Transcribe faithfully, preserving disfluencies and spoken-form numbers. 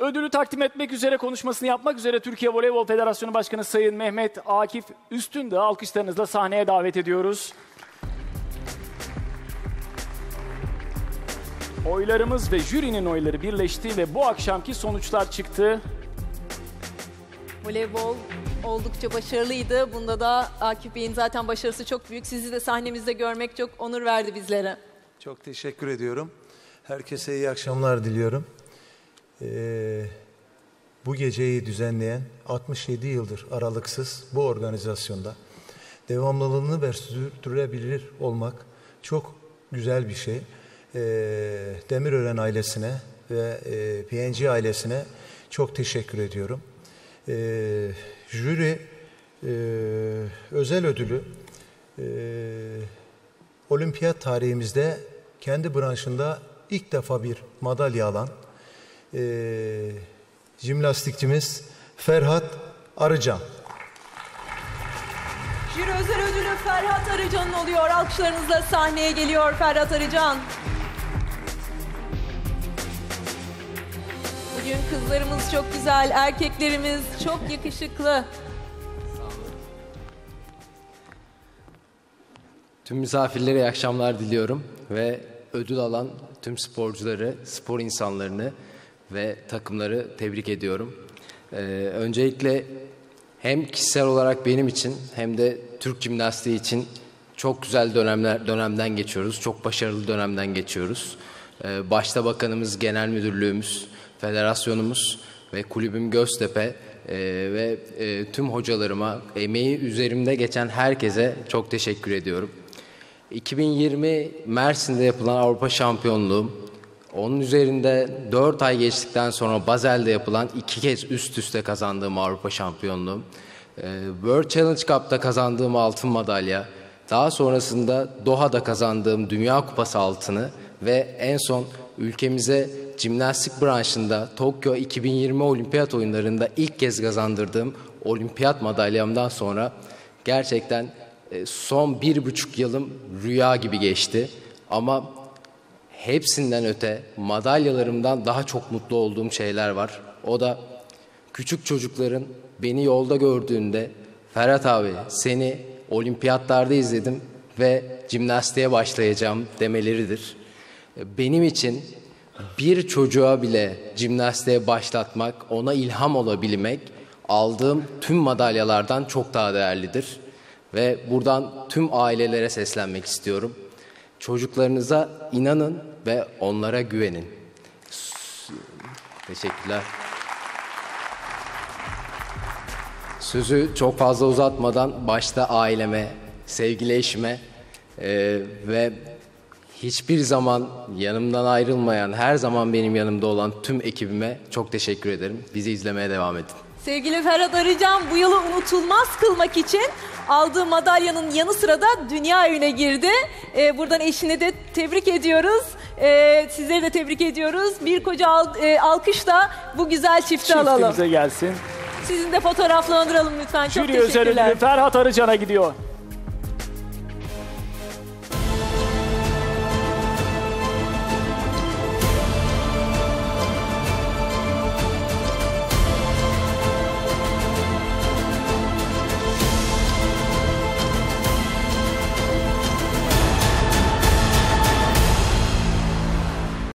Ödülü takdim etmek üzere, konuşmasını yapmak üzere Türkiye Voleybol Federasyonu Başkanı Sayın Mehmet Akif Üstündağ'ı alkışlarınızla sahneye davet ediyoruz. Oylarımız ve jürinin oyları birleşti ve bu akşamki sonuçlar çıktı. Voleybol oldukça başarılıydı. Bunda da Akif Bey'in zaten başarısı çok büyük. Sizi de sahnemizde görmek çok onur verdi bizlere. Çok teşekkür ediyorum. Herkese iyi akşamlar diliyorum. Ee, bu geceyi düzenleyen altmış yedi yıldır aralıksız bu organizasyonda devamlılığını ve sürdürülebilir olmak çok güzel bir şey. Ee, Demirören ailesine ve e, P N G ailesine çok teşekkür ediyorum. Ee, jüri e, özel ödülü e, olimpiyat tarihimizde kendi branşında ilk defa bir madalya alan e, jimnastikçimiz Ferhat Arıcan. Jüri özel ödülü Ferhat Arıcan'ın oluyor. Alkışlarınızla sahneye geliyor Ferhat Arıcan. Bugün kızlarımız çok güzel, erkeklerimiz çok yakışıklı. Tüm misafirlere iyi akşamlar diliyorum ve ödül alan tüm sporcuları, spor insanlarını ve takımları tebrik ediyorum. Ee, öncelikle hem kişisel olarak benim için hem de Türk jimnastiği için çok güzel dönemler dönemden geçiyoruz. Çok başarılı dönemden geçiyoruz. Ee, başta bakanımız, genel müdürlüğümüz, federasyonumuz ve kulübüm Göztepe e, ve e, tüm hocalarıma, emeği üzerimde geçen herkese çok teşekkür ediyorum. iki bin yirmi Mersin'de yapılan Avrupa Şampiyonluğu, onun üzerinde dört ay geçtikten sonra Basel'de yapılan iki kez üst üste kazandığım Avrupa Şampiyonluğu, World Challenge Cup'ta kazandığım altın madalya, daha sonrasında Doha'da kazandığım Dünya Kupası altını ve en son ülkemize jimnastik branşında Tokyo iki bin yirmi Olimpiyat Oyunları'nda ilk kez kazandırdığım olimpiyat madalyamdan sonra gerçekten son bir buçuk yılım rüya gibi geçti. Ama hepsinden öte madalyalarımdan daha çok mutlu olduğum şeyler var. O da küçük çocukların beni yolda gördüğünde Ferhat abi seni olimpiyatlarda izledim ve jimnastiğe başlayacağım demeleridir. Benim için bir çocuğa bile jimnastiğe başlatmak, ona ilham olabilmek aldığım tüm madalyalardan çok daha değerlidir. Ve buradan tüm ailelere seslenmek istiyorum. Çocuklarınıza inanın ve onlara güvenin. Teşekkürler. Sözü çok fazla uzatmadan başta aileme, sevgili eşime e, ve hiçbir zaman yanımdan ayrılmayan, her zaman benim yanımda olan tüm ekibime çok teşekkür ederim. Bizi izlemeye devam edin. Sevgili Ferhat Arıcan bu yılı unutulmaz kılmak için aldığı madalyanın yanı sıra da dünya evine girdi. Ee, buradan eşini de tebrik ediyoruz. Ee, sizleri de tebrik ediyoruz. Bir koca al, e, alkışla bu güzel çifti alalım. Çiftimize gelsin. Sizin de fotoğraflandıralım lütfen. Çok Jüri özel teşekkürler. ödülü Ferhat Arıcan'a gidiyor.